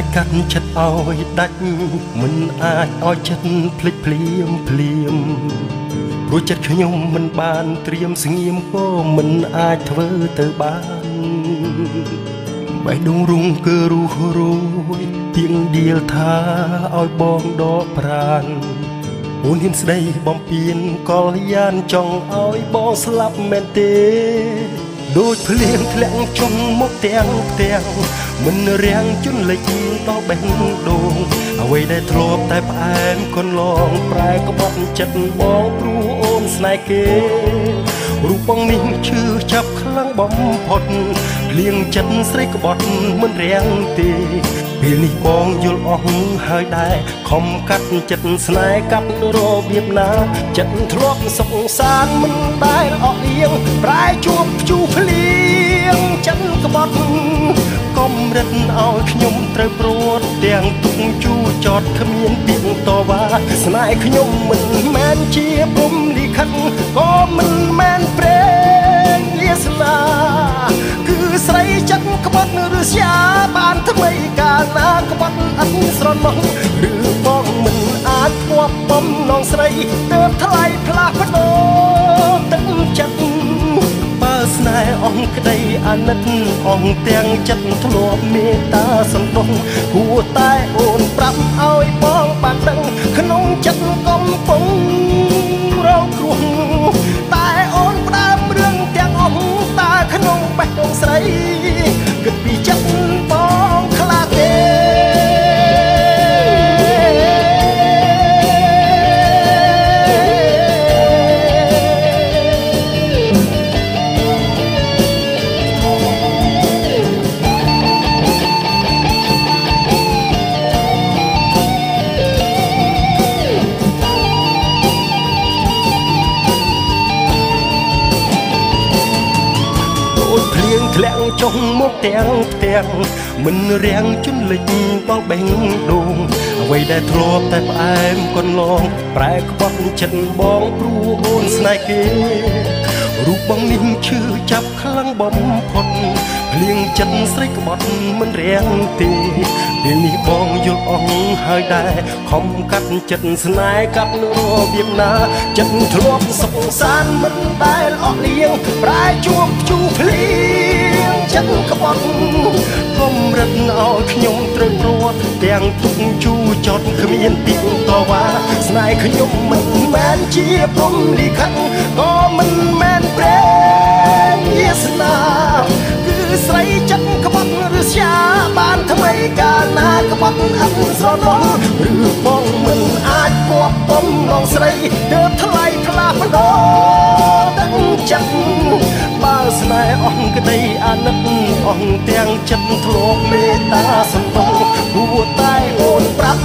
កាត់ចិត្តឲ្យដាច់មិនអាចឲ្យចិត្តភ្លេចភ្លាមព្រោះចិត្តខ្ញុំមិនបានត្រៀមស្ងៀមក៏មិនអាចធ្វើទៅបានបេះដូងរុងគឺរូសរួយទៀងដៀលថាឲ្យបងដកប្រានអូនហ៊ានស្ដីបំពេញកលយានចង់ឲ្យបងស្លាប់មែនទេដូចភ្លៀងធ្លាក់ជុំមកទាំងមិនរាំងជន់លិចដល់បេះដូងអ្វីដែលធ្លាប់តែផ្អែមកូនឡងប្រែក្បត់ចិត្តបងព្រោះអូនស្នេហ៍គេរូបបងនេះឈឺចាប់ខ្លាំងបំផុតភ្លៀងចិត្តស្រីក្បត់មិនរាំងទេពេលនេះបងយល់អស់ហើយដែរខំកាត់ចិត្តស្នេហ៍កាប់របៀបណាចិត្តធ្លាប់សុខសាន្តមិនដែលអស់អៀងប្រែជួបជួភ្លៀងចិត្តក្បត់កម្រិតឲ្យខ្ញុំត្រូវព្រួតទាំងទុកជូរចត់គ្មានពីងតវ៉ាស្នេហ៍ខ្ញុំមិនមែនជាព្រំលិខិតក៏មិនមែនព្រេងវាសនាគឺស្រីចិត្តក្បត់ឬស្យាបានថ្មីកាលណាក្បត់អត់ស្រណោះឬបងមិនអាចធ្លាប់បំណងស្រីទើបថ្លៃផ្លាស់ប្ដូរទឹកចិត្តបើស្នេហ៍អស់ក្តីអាណិតអស់ទាំងចិត្តធ្លាប់មេត្តាសន្តោសគួរតែអូនប្រាប់ឲ្យបងបានដឹងក្នុងចិត្តកំពុងរងគ្រោះតែអូនផ្ដើមរឿងទាំងអស់តើក្នុងបេះដូងស្រីគិតពីចិត្តបងខ្លះទេធ្លាក់ចុះមកទាំងមិនរាំងជន់លិចដល់បេះដូងអ្វីដែលធ្លាប់តែផ្អែមកូនឡងប្រែក្បត់ចិត្តបងព្រោះអូនស្នេហ៍គេរូបបងនេះឈឺចាប់ខ្លាំងបំផុតភ្លៀងចិត្តស្រីក្បត់មិនរាំងទេពេលនេះបងយល់អស់ហើយដែរខំកាត់ចិត្តស្នេហ៍កាប់របៀបណាចិត្តធ្លាប់សុខសាន្តមិនដែលអស់លៀងប្រែជួបជូរភ្លៀងចិត្តក្បត់កម្រិតឲ្យខ្ញុំត្រូវព្រួតទាំងទុកជូរចត់គ្មានទីតវ៉ាស្នេហ៍ខ្ញុំមិនមែនជាព្រំលិខិតក៏មិនមែនព្រេងវាសនាគឺស្រីចិត្តក្បត់ឬស្យាបានថ្មីកាលណាក្បត់អត់ស្រណោះឬបងមិនអាចគប់បំណងស្រីទើបថ្លៃផ្លាស់ប្ដូរទឹកចិត្តបើស្នេហ៍អស់ក្តីអាណិតអស់ទាំងចិត្តធ្លាប់មេត្តាសន្តោសគួរតែអូនប្រាប់